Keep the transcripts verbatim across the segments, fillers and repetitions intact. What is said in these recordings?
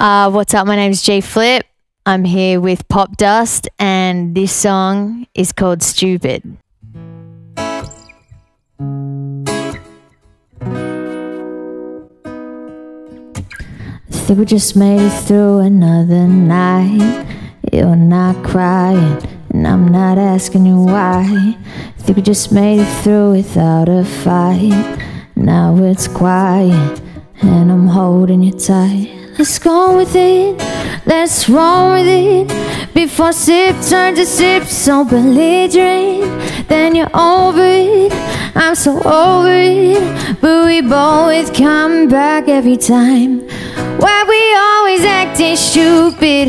Uh, what's up? My name's G Flip. I'm here with Pop Dust, and this song is called Stupid. I think we just made it through another night. You're not crying, and I'm not asking you why. I think we just made it through without a fight. Now it's quiet, and I'm holding you tight. Let's go with it, let's roll with it. Before sip turns to sip, so belligerent. Then you're over it, I'm so over it. But we both come back every time. Why we always acting stupid?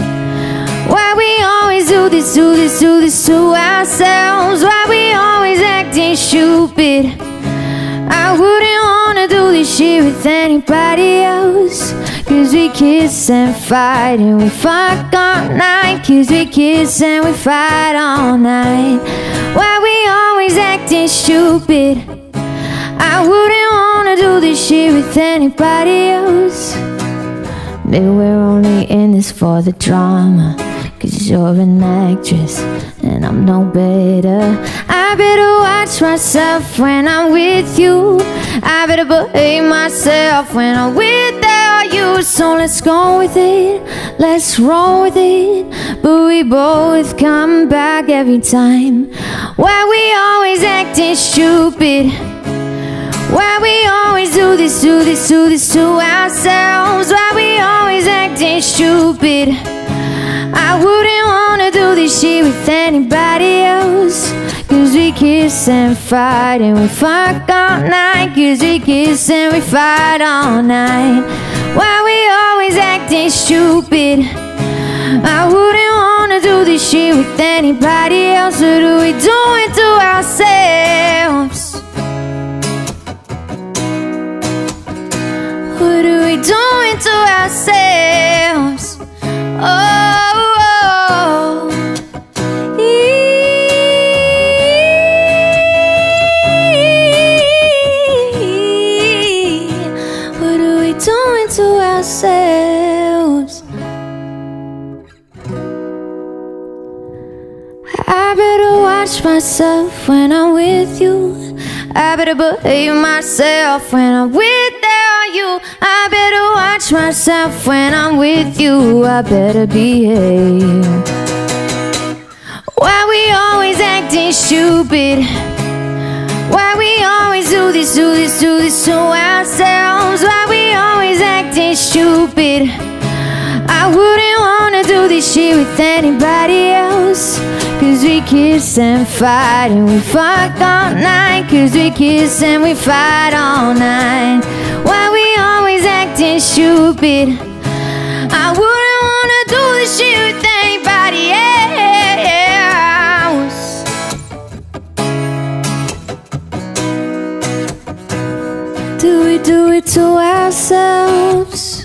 Why we always do this, do this, do this to ourselves? Why we always acting stupid? I wouldn't wanna do this shit with anybody else. Cause we kiss and fight and we fuck all night. Cause we kiss and we fight all night. Why we always acting stupid? I wouldn't wanna do this shit with anybody else. Maybe we're only in this for the drama. Cause you're an actress and I'm no better. I better watch myself when I'm with you. I better behave myself when I'm with you. So let's go with it, let's roll with it. But we both come back every time. Why we always acting stupid? Why we always do this, do this, do this to ourselves? Why we always acting stupid? I wouldn't wanna do this shit with anybody else. Cause we kiss and fight and we fuck all night. Cause we kiss and we fight all night. Why we always acting stupid? I wouldn't wanna do this shit with anybody else. What do we do it to ourselves? What do we do it to ourselves? Oh, oh. What do we do to ourselves? I better watch myself when I'm with you. I better behave myself when I'm with you. I better watch myself when I'm with you. I better behave. Why we always acting stupid? Why we always do this, do this, do this to ourselves? Why we always acting stupid? I wouldn't wanna do this shit with anybody else. Cause we kiss and fight and we fuck all night. Cause we kiss and we fight all night. Why we always acting stupid? I wouldn't wanna do this shit with anybody else. Do we do it to ourselves?